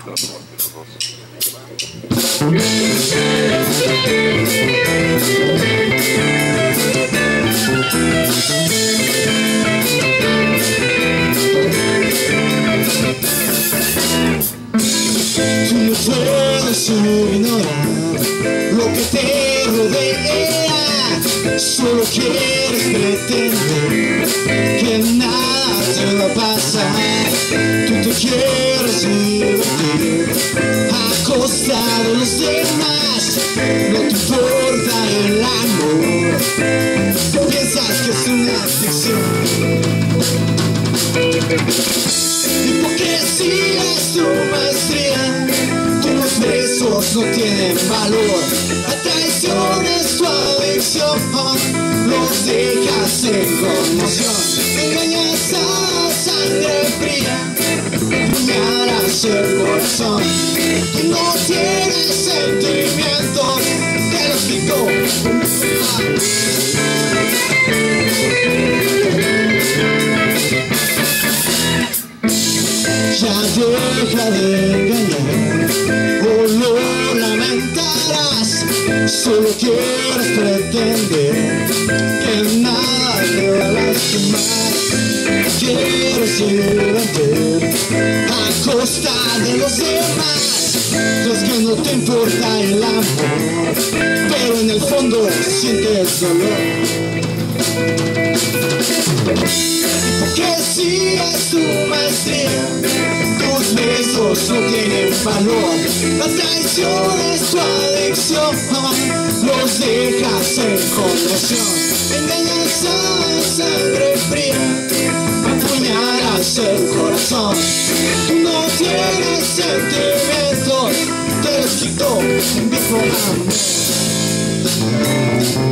Tú no puedes ignorar lo que te rodea, solo quieres pretender que nada te va a pasar. Tú te quieres divertir a costa de los demás, no te importa el amor, piensas que es una adicción. Hipocresía es tu maestría, tus besos no tienen valor, la traición es tu adicción, los dejas en conmoción, engañas a sangre fría, puñalas el corazón, tú no tienes sentimientos, te los quito. Ya deja de engañar o lo lamentarás, solo quieres pretender que nada te va a lastimar. Quieres divertir a costa de los demás, es que no te importa el amor, pero en el fondo sientes dolor. Hipocresía es tu maestría, tus besos no tienen valor, la traición es tu adicción, los dejas en conmoción, engañas a sangre fría, apuñalas el corazón, tú no tienes sentimientos, te los quitó un viejo amor.